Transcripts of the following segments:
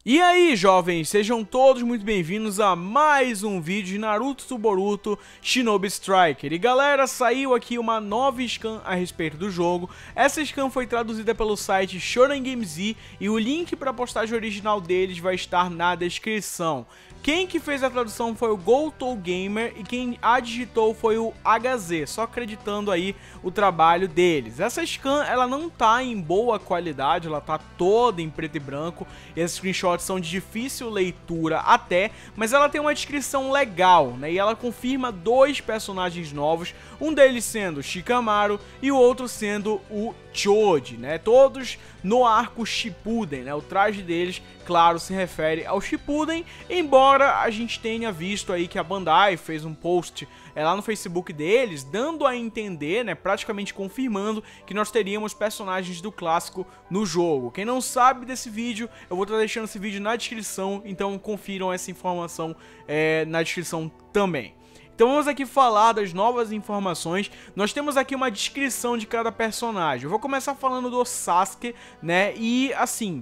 E aí, jovens, sejam todos muito bem-vindos a mais um vídeo de Naruto to Boruto Shinobi Striker. E galera, saiu aqui uma nova scan a respeito do jogo. Essa scan foi traduzida pelo site Shonen Game Z e o link para a postagem original deles vai estar na descrição. Quem que fez a tradução foi o Goto Gamer e quem a digitou foi o HZ, só acreditando aí o trabalho deles. Essa scan, ela não tá em boa qualidade, ela tá toda em preto e branco, e esses screenshots são de difícil leitura até, mas ela tem uma descrição legal, né, e ela confirma dois personagens novos, um deles sendo Shikamaru e o outro sendo o Choji, né, todos no arco Shippuden, né, o traje deles, claro, se refere ao Shippuden, embora a gente tenha visto aí que a Bandai fez um post lá no Facebook deles, dando a entender, né, praticamente confirmando que nós teríamos personagens do clássico no jogo. Quem não sabe desse vídeo, eu vou estar deixando esse vídeo na descrição, então confiram essa informação na descrição também. Então vamos aqui falar das novas informações. Nós temos aqui uma descrição de cada personagem. Eu vou começar falando do Sasuke, né, e assim...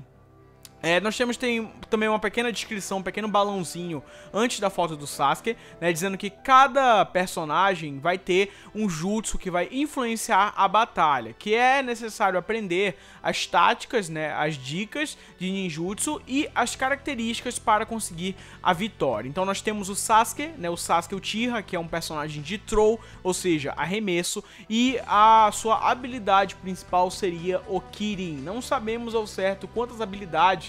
nós tem também uma pequena descrição, um pequeno balãozinho antes da foto do Sasuke, né, dizendo que cada personagem vai ter um jutsu que vai influenciar a batalha, que é necessário aprender as táticas, né, as dicas de ninjutsu e as características para conseguir a vitória. Então nós temos o Sasuke, né, o Sasuke Uchiha, que é um personagem de throw, ou seja, arremesso, e a sua habilidade principal seria o Kirin. Não sabemos ao certo quantas habilidades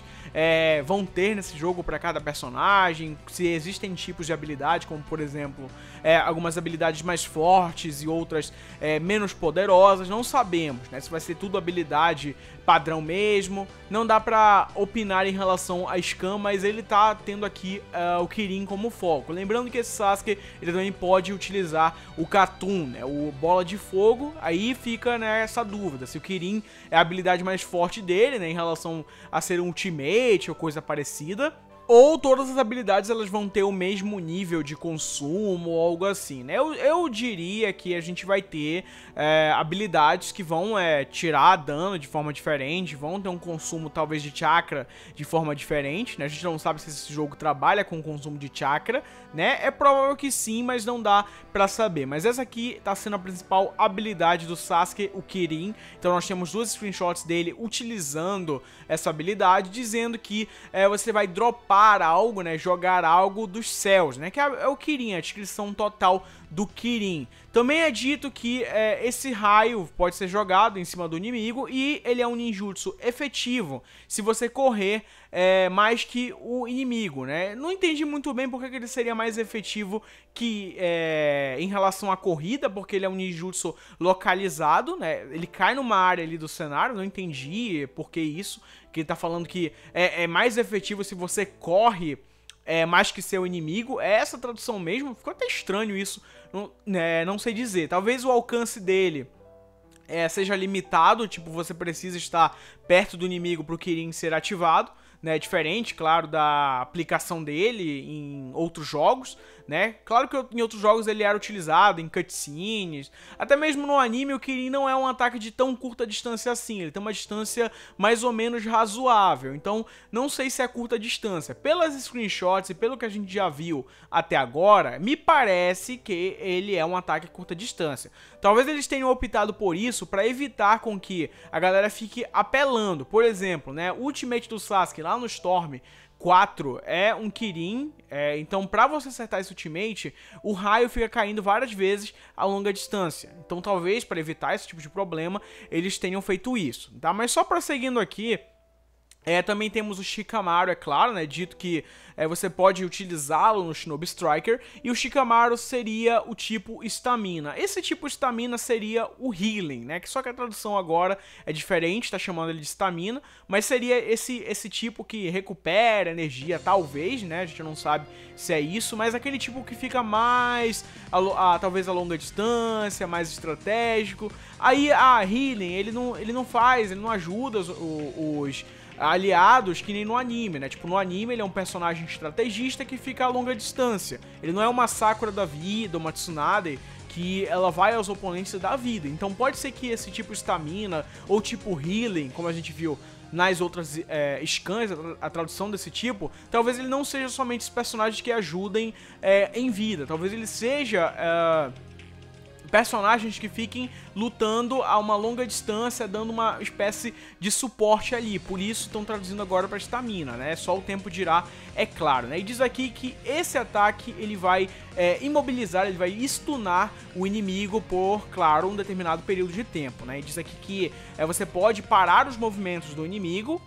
vão ter nesse jogo para cada personagem, se existem tipos de habilidade, como por exemplo, algumas habilidades mais fortes e outras menos poderosas, não sabemos, né, se vai ser tudo habilidade padrão mesmo, não dá pra opinar em relação a scan, mas ele tá tendo aqui o Kirin como foco. Lembrando que esse Sasuke, ele também pode utilizar o Katun, né, o bola de fogo, aí fica, né, essa dúvida, se o Kirin é a habilidade mais forte dele, né, em relação a ser um ultimate ou coisa parecida, ou todas as habilidades elas vão ter o mesmo nível de consumo ou algo assim, né? Eu diria que a gente vai ter habilidades que vão tirar dano de forma diferente, vão ter um consumo talvez de chakra de forma diferente, né? A gente não sabe se esse jogo trabalha com consumo de chakra, né? É provável que sim, mas não dá pra saber. Mas essa aqui tá sendo a principal habilidade do Sasuke, o Kirin. Então nós temos duas screenshots dele utilizando essa habilidade, dizendo que você vai dropar algo, né, jogar algo dos céus, né, que é o Kirin, a descrição total do Kirin. Também é dito que esse raio pode ser jogado em cima do inimigo e ele é um ninjutsu efetivo se você correr mais que o inimigo, né? Não entendi muito bem porque que ele seria mais efetivo que em relação à corrida, porque ele é um ninjutsu localizado, né? Ele cai numa área ali do cenário, não entendi por que isso, que ele tá falando que é mais efetivo se você corre mais que seu inimigo. É essa tradução mesmo? Ficou até estranho isso, não sei dizer. Talvez o alcance dele seja limitado, tipo, você precisa estar perto do inimigo para o Kirin ser ativado, né, diferente, claro, da aplicação dele em outros jogos, né, claro que em outros jogos ele era utilizado em cutscenes, até mesmo no anime o Kirin não é um ataque de tão curta distância assim, ele tem uma distância mais ou menos razoável, então não sei se é curta distância. Pelas screenshots e pelo que a gente já viu até agora, me parece que ele é um ataque a curta distância. Talvez eles tenham optado por isso para evitar com que a galera fique apelando. Por exemplo, né, o ultimate do Sasuke lá no Storm 4 é um Kirin, então pra você acertar esse ultimate, o raio fica caindo várias vezes a longa distância. Então talvez para evitar esse tipo de problema, eles tenham feito isso, tá? Mas só prosseguindo aqui, também temos o Shikamaru, é claro, né, dito que você pode utilizá-lo no Shinobi Striker, e o Shikamaru seria o tipo Stamina. Esse tipo Stamina seria o Healing, né, que só que a tradução agora é diferente, tá chamando ele de Stamina, mas seria esse tipo que recupera energia, talvez, né, a gente não sabe se é isso, mas aquele tipo que fica mais, talvez a longa distância, mais estratégico. Aí a Healing, ele não ajuda os aliados que nem no anime, né? Tipo, no anime ele é um personagem estrategista que fica a longa distância. Ele não é uma Sakura da vida, uma Tsunade, que ela vai aos oponentes da vida. Então pode ser que esse tipo Stamina ou tipo Healing, como a gente viu nas outras scans, a tradução desse tipo, talvez ele não seja somente os personagens que ajudem em vida, talvez ele seja personagens que fiquem lutando a uma longa distância, dando uma espécie de suporte ali. Por isso estão traduzindo agora para estamina, né? Só o tempo dirá, é claro, né? E diz aqui que esse ataque ele vai imobilizar, ele vai stunar o inimigo por, claro, um determinado período de tempo, né? E diz aqui que você pode parar os movimentos do inimigo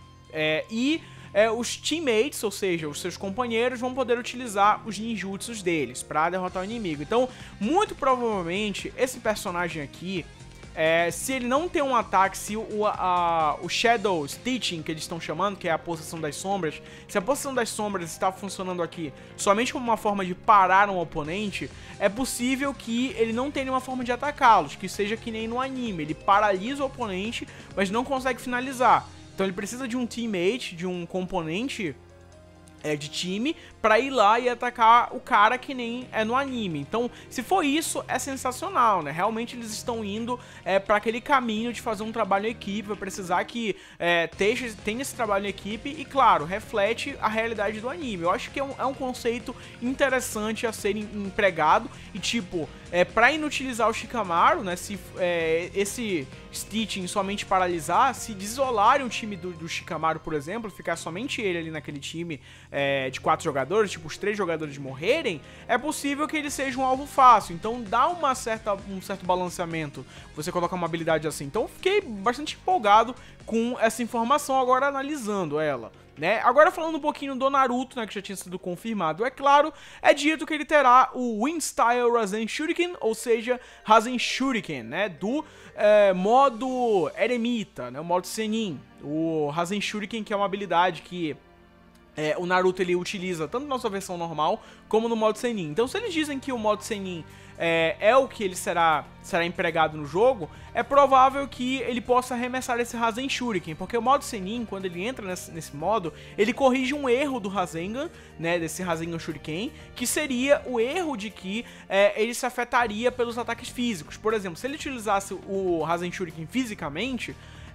os teammates, ou seja, os seus companheiros, vão poder utilizar os ninjutsus deles para derrotar o inimigo. Então, muito provavelmente, esse personagem aqui, se ele não tem um ataque, se o Shadow Stitching, que eles estão chamando, que é a possessão das sombras, se a possessão das sombras está funcionando aqui somente como uma forma de parar um oponente, é possível que ele não tenha uma forma de atacá-los, que seja que nem no anime, ele paralisa o oponente, mas não consegue finalizar. Então ele precisa de um teammate, de um componente de time, pra ir lá e atacar o cara que nem é no anime. Então, se for isso, é sensacional, né? Realmente eles estão indo pra aquele caminho de fazer um trabalho em equipe, vai precisar que tenha esse trabalho em equipe e, claro, reflete a realidade do anime. Eu acho que é um conceito interessante a ser empregado e, tipo, pra inutilizar o Shikamaru, né? Se esse Stitching somente paralisar, se desolarem o time do Shikamaru, por exemplo, ficar somente ele ali naquele time de 4 jogadores, tipo, os 3 jogadores morrerem, é possível que ele seja um alvo fácil. Então dá um certo balanceamento você colocar uma habilidade assim. Então eu fiquei bastante empolgado com essa informação agora analisando ela, né? Agora falando um pouquinho do Naruto, né, que já tinha sido confirmado, é claro, é dito que ele terá o Wind Style Rasen Shuriken, ou seja, Rasen Shuriken, né, do modo Eremita, né, o modo Senin. O Rasen Shuriken, que é uma habilidade que o Naruto ele utiliza tanto na sua versão normal como no modo Senin. Então, se eles dizem que o modo Senin é o que ele será empregado no jogo, é provável que ele possa arremessar esse Rasen Shuriken, porque o modo Senin, quando ele entra nesse modo, ele corrige um erro do Rasengan, né, desse Rasengan Shuriken, que seria o erro de que ele se afetaria pelos ataques físicos. Por exemplo, se ele utilizasse o Rasen Shuriken fisicamente,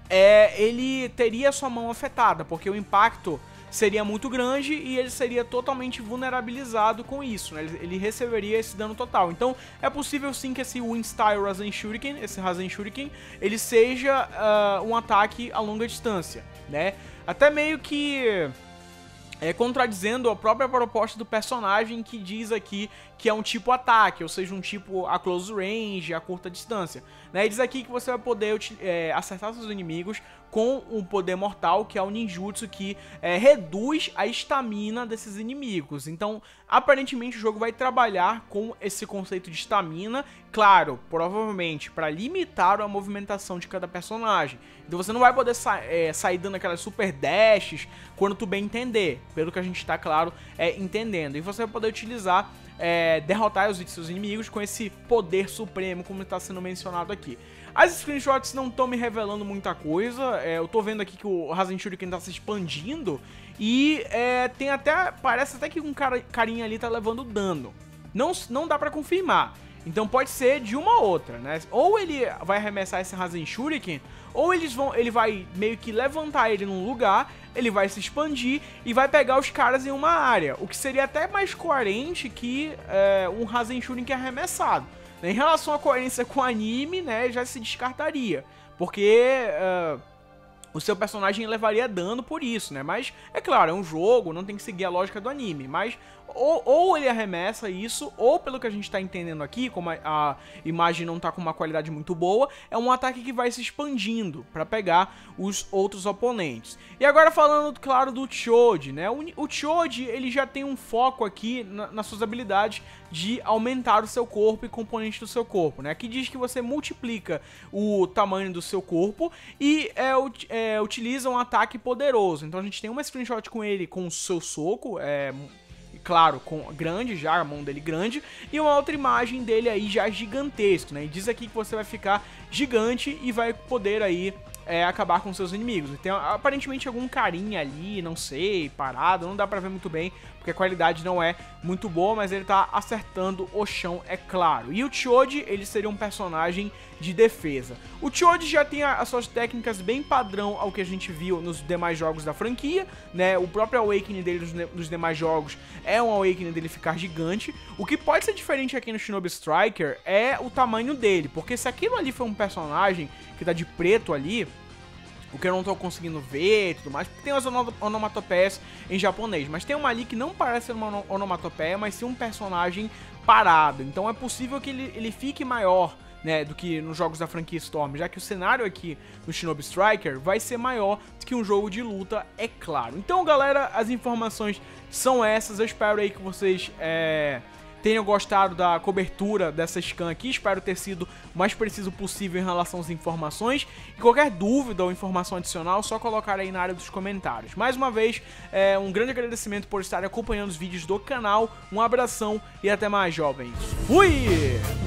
ele teria sua mão afetada, porque o impacto seria muito grande e ele seria totalmente vulnerabilizado com isso, né? Ele receberia esse dano total. Então, é possível sim que esse Wind Style Rasen Shuriken, esse Rasen Shuriken, ele seja um ataque a longa distância, né? Até meio que contradizendo a própria proposta do personagem, que diz aqui que é um tipo ataque, ou seja, um tipo a close range, a curta distância, né? E diz aqui que você vai poder acertar seus inimigos com um poder mortal, que é o ninjutsu, que reduz a estamina desses inimigos. Então, aparentemente o jogo vai trabalhar com esse conceito de estamina, claro, provavelmente para limitar a movimentação de cada personagem. Então você não vai poder sair dando aquelas super dashes quando tu bem entender, pelo que a gente está, claro, entendendo. E você vai poder utilizar, derrotar os seus inimigos com esse poder supremo, como está sendo mencionado aqui. As screenshots não estão me revelando muita coisa, eu tô vendo aqui que o Rasen Shuriken tá se expandindo e parece até que um carinha ali tá levando dano. Não dá pra confirmar, então pode ser de uma ou outra, né? Ou ele vai arremessar esse Rasen Shuriken, ou ele vai meio que levantar ele num lugar, ele vai se expandir e vai pegar os caras em uma área, o que seria até mais coerente que um Rasen Shuriken arremessado. Em relação à coerência com o anime, né, já se descartaria, porque o seu personagem levaria dano por isso, né? Mas, é claro, é um jogo, não tem que seguir a lógica do anime, mas ou ele arremessa isso, ou pelo que a gente tá entendendo aqui, como a imagem não tá com uma qualidade muito boa, é um ataque que vai se expandindo pra pegar os outros oponentes. E agora falando, claro, do Choji, né? O Choji, ele já tem um foco aqui nas suas habilidades de aumentar o seu corpo e componentes do seu corpo, né? Aqui diz que você multiplica o tamanho do seu corpo e utiliza um ataque poderoso. Então a gente tem uma screenshot com ele com o seu soco, claro, grande já, a mão dele grande, e uma outra imagem dele aí já gigantesco, né? E diz aqui que você vai ficar gigante e vai poder aí acabar com seus inimigos. Tem aparentemente algum carinha ali, não sei, parado, não dá pra ver muito bem, porque a qualidade não é muito boa, mas ele tá acertando o chão, é claro. E o Chiodi, ele seria um personagem de defesa. O Chiodi já tem as suas técnicas bem padrão ao que a gente viu nos demais jogos da franquia, né? O próprio Awakening dele nos demais jogos é um Awakening dele ficar gigante. O que pode ser diferente aqui no Shinobi Striker é o tamanho dele, porque se aquilo ali foi um personagem que tá de preto ali, o que eu não tô conseguindo ver e tudo mais, porque tem as onomatopeias em japonês, mas tem uma ali que não parece uma onomatopeia, mas sim um personagem parado. Então é possível que ele fique maior, né, do que nos jogos da franquia Storm, já que o cenário aqui no Shinobi Striker vai ser maior do que um jogo de luta, é claro. Então, galera, as informações são essas. Eu espero aí que vocês tenham gostado da cobertura dessa scan aqui, espero ter sido o mais preciso possível em relação às informações, e qualquer dúvida ou informação adicional, só colocar aí na área dos comentários. Mais uma vez, um grande agradecimento por estarem acompanhando os vídeos do canal, um abração e até mais, jovens. Fui!